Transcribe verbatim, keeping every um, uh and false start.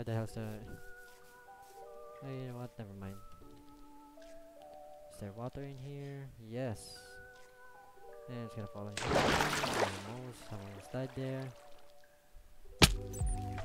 Why the hell's the... Oh, you know what? Never mind. Is there water in here? Yes. And it's gonna fall in here. Almost, I almost died there.